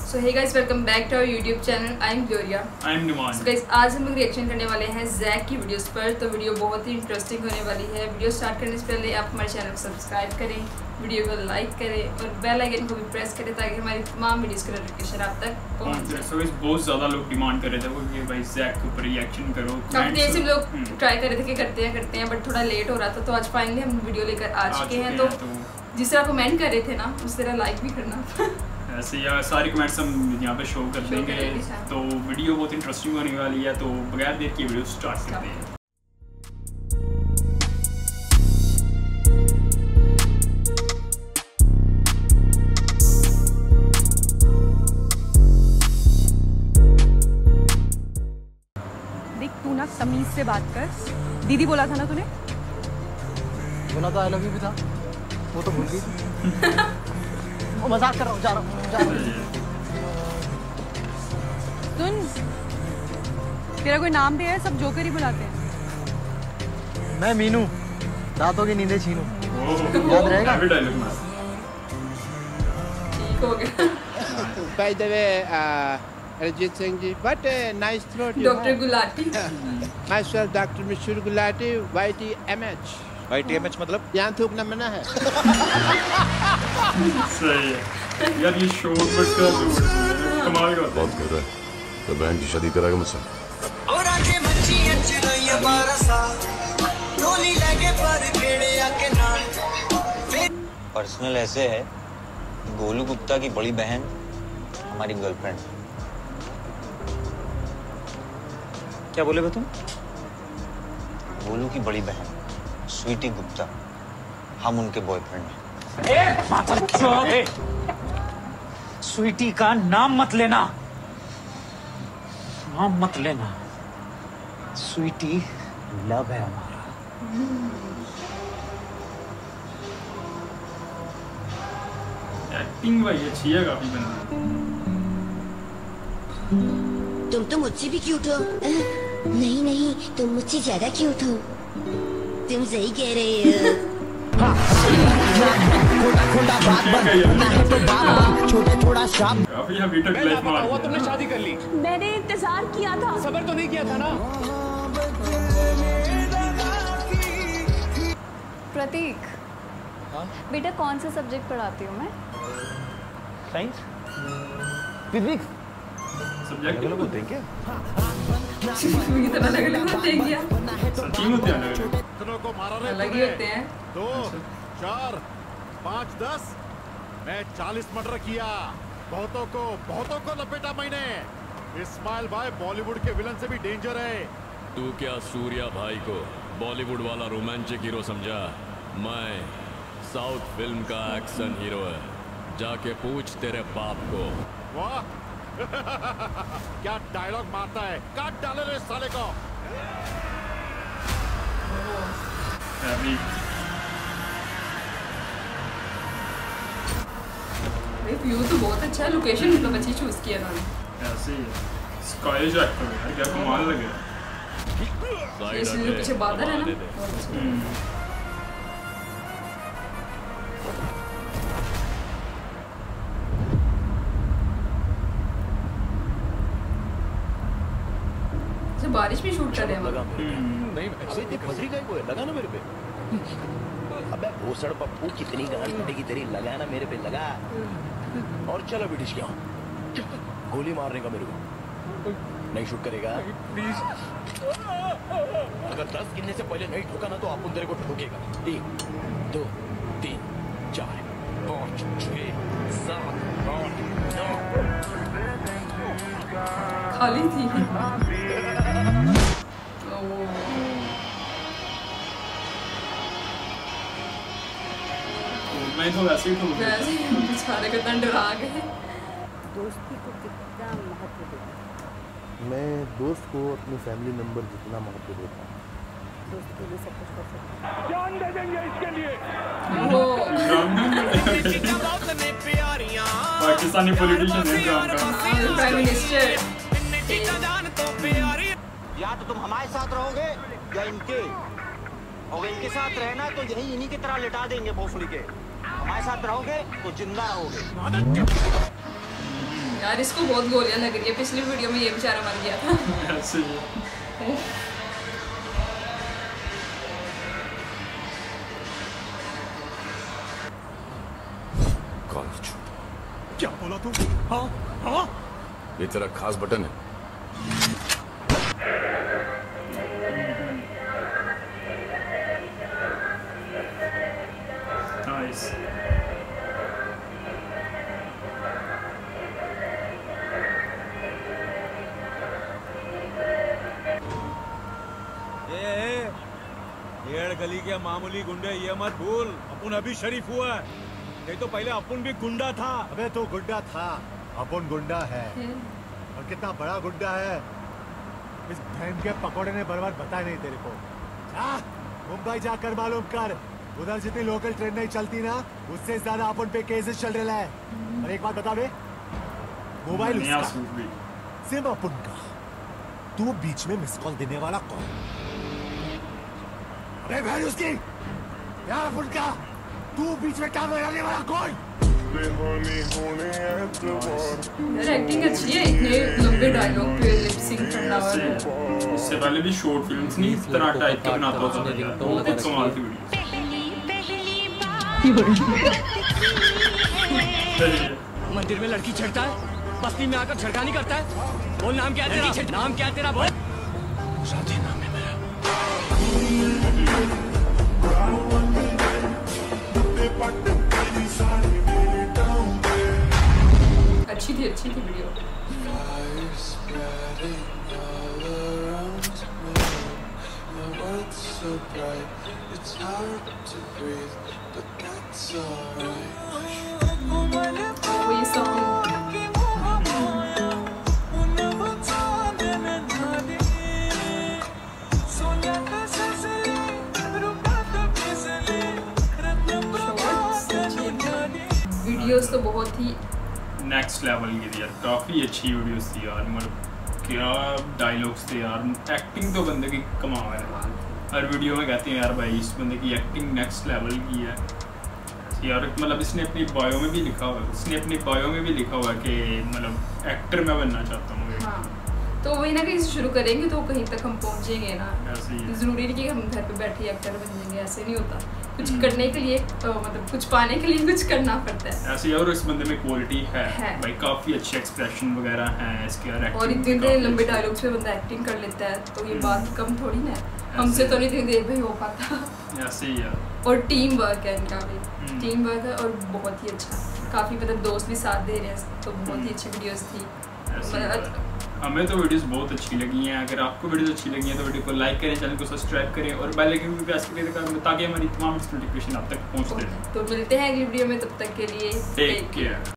So hey guys, welcome back to our YouTube channel. I am Gloria. I am Numan. So guys, आज हम लोग reaction करने वाले हैं जैक की वीडियोस पर। तो वीडियो बहुत ही इंटरेस्टिंग होने वाली है। वीडियो स्टार्ट करने से पहले आप हमारे चैनल को सब्सक्राइब करें, वीडियो को लाइक करें और बेल आइकन को भी प्रेस करें ताकि हमारी तमाम वीडियोस का नोटिफिकेशन आप तक पहुंच जाए। सो बहुत ज़्यादा लोग डिमांड कर रहे थे वो कि भाई जैक के ऊपर रिएक्शन करो। काफ़ी देर से लोग ट्राई कर रहे थे कि करते हैं बट थोड़ा लेट हो रहा था। तो आज फाइनली हम वीडियो लेकर आ चुके हैं। तो जिस तरह कमेंट कर रहे थे ना, उस तरह लाइक भी करना। ऐसे यार सारे कमेंट्स हम यहाँ पे शो कर देंगे। तो वीडियो बहुत इंटरेस्टिंग होने वाली है। तो बगैर देर के वीडियो स्टार्ट करते हैं। देख, तू ना तमीज से बात कर। दीदी बोला था ना तूने? बोला तो आई लव यू भी था, वो तो भूल गई। वो मजाक कर रहा हूँ, जा रहा हूँ। सुन, तेरा कोई नाम भी है? सब जोकर ही बुलाते हैं। मैं मीनू, रातों की नींदें छीनू। याद रहेगा? ठीक हो गया। By the way, Arjit Singh ji, what a nice throat you doctor have. Gulati. Myself, Dr. Mishur Gulati, YTMH. YTMH मतलब? यहाँ थूकना मना है। सही है यार, ये शॉर्ट बट का कमाल का होता है। बहुत कर रहा है तो बहन की शादी कराएगा मुझसे। और आके मच्छी अच्छी ये बारसा टोली लगे पर केड़े आके नाल। पर्सनल ऐसे है, गोलू गुप्ता की बड़ी बहन हमारी गर्लफ्रेंड। क्या बोले बे तुम? गोलू की बड़ी बहन स्वीटी गुप्ता, हम उनके बॉयफ्रेंड हैं। स्वीटी का नाम मत लेना, नाम मत लेना। स्वीटी लव है हमारा। एक्टिंग भाई अच्छी है काफी बंदी। तुम तो मुझसे भी क्यूट हो। नहीं नहीं, तुम मुझसे ज्यादा क्यूट हो। तुम सही कह रहे हो। काफी अभी तक लाइफ मार दिया। तुमने शादी कर ली? मैंने इंतजार किया था। सबर तो नहीं किया था ना? प्रतीक, बेटा कौन सा सब्जेक्ट पढ़ाती हूँ मैं? Science, physics. सब्जेक्ट अलग होते हैं क्या? कितना अलग होते हैं क्या? सच्ची में होते हैं अलग। दोनों को मारा रे अलग ही होते हैं। 2, 4, 5, 10। मैं 40 मर्डर किया। बहुतों को लपेटा मैंने। इस्माइल भाई बॉलीवुड के विलन से भी डेंजर है। तू क्या सूर्या भाई को बॉलीवुड वाला रोमांटिक हीरो समझा? मैं साउथ फिल्म का एक्शन हीरो है। जाके पूछ तेरे बाप को। वाह क्या डायलॉग मारता है। काट डाले रे साले को। अभी व्यू तो बहुत अच्छा है, लोकेशन मतलब अच्छी चूज किया उन्होंने। ऐसे ही स्काई जैक तो यार क्या कमाल लगे। इसलिए पीछे बादल है ना। जो बारिश में शूट कर रहे हैं नहीं, अबे देख बजरी का है, लगा ना मेरे पे। अबे भोसड़ पप्पू, कितनी गांड फटेगी तेरी, लगा ना मेरे पे, लगा। और चलो बिटिश क्या गोली मारने का मेरे को नहीं शूट करेगा प्लीज। अगर 10 गिनने से पहले नहीं ठोका ना तो आप तेरे को ठोकेगा। 1, 2, 3, 4, 5, 6, 7, 8, 9। खाली थी। मैं तो वैसे ही तो बेचारे कितना डरा गए। दोस्ती को कितना महत्व देते? मैं दोस्त को अपनी फैमिली मेंबर जितना महत्व देता हूँ। दोस्त के लिए सब कुछ कर सकते हैं। जान दे देंगे इसके लिए। पाकिस्तानी पॉलिटिशियन है ड्रामा। Prime minister. या तो तुम हमारे साथ रहोगे या इनके, और इनके साथ रहना तो यही इन्हीं की तरह लिटा देंगे भोसड़ी के। हमारे साथ रहोगे तो जिंदा रहोगे। यार इसको बहुत गोलियां लग रही है, पिछली वीडियो में ये बेचारा मर गया था। ऐसे ही कॉलेज क्या बोला तू? हाँ हाँ ये तेरा खास बटन है। नाइस। डेढ़ गली के मामूली गुंडे ये मत भूल, अपन अभी शरीफ हुआ है, नहीं तो पहले अपन भी गुंडा था। अबे तो गुंडा था, अपन गुंडा है, और कितना बड़ा गुंडा है इस बहन के पकौड़े ने बर्बाद बताया नहीं तेरे को। जा मुंबई जाकर मालूम कर, उधर जितनी लोकल ट्रेन नहीं चलती ना, उससे ज्यादा अपन पे केसेस चल रहा है। और एक बात बता बे, मोबाइल उसका, सिम अपन का, तू बीच में मिस कॉल देने वाला कौन? अरे बहन उसकी, यार अपन का, तू बीच में काम लगाने वाला कौन? यार एक्टिंग अच्छी है, इतने लंबे डायलॉग पे लिप सिंक करना है। इससे पहले भी शॉर्ट फिल्म्स नहीं इस तरह टाइप के बनाता होता था, बहुत ही कमाल की वीडियो। मंदिर में लड़की छेड़ता है, बस्ती में आकर छड़खानी करता है। बोल नाम क्या है तेरा? नाम क्या है तेरा? बोल। शादी नाम है मेरा। अच्छी थी वीडियो। वो ये सॉन्ग वीडियोस तो बहुत ही नेक्स्ट लेवल की थी यार, काफ़ी अच्छी वीडियोस थी यार, मतलब क्या डायलॉग्स थे यार, एक्टिंग तो बंदे की कमाल है। हर वीडियो में कहते हैं यार भाई इस बंदे की एक्टिंग नेक्स्ट लेवल की है यार। मतलब इसने अपनी बायो में भी लिखा हुआ है, इसने अपनी बायो में भी लिखा हुआ है कि मतलब एक्टर मैं बनना चाहता हूँ। हाँ, तो वही ना कहीं से शुरू करेंगे तो कहीं तक हम पहुँचेंगे ना। ज़रूरी नहीं कि हम घर पे बैठे एक्टर बन जाएंगे, ऐसे नहीं होता। कुछ करने के लिए मतलब कुछ पाने के लिए कुछ करना पड़ता है ऐसे। और इस बंदे में क्वालिटी है भाई, काफ़ी अच्छे एक्सप्रेशन वगैरह हैं इसके, और इतने लंबे डायलॉग्स में बंदा एक्टिंग कर लेता है तो ये बात कम थोड़ी ना है। हमसे तो नहीं इतनी देर में हो पाता। ऐसे ही यार। और टीम वर्क है इनका भी, टीम वर्क है और बहुत ही अच्छा। काफ़ी मतलब दोस्त भी साथ दे रहे हैं, तो बहुत ही अच्छी वीडियोस थी। हमें तो वीडियोस बहुत अच्छी लगी हैं। अगर आपको वीडियोस अच्छी लगी हैं तो वीडियो को लाइक करें, चैनल को सब्सक्राइब करें और बेल आइकन को प्रेस करें ताकि हमारी तमाम नोटिफिकेशन आप तक पहुंचते रहें। तो मिलते हैं अगली वीडियो में, तब तक के लिए टेक केयर।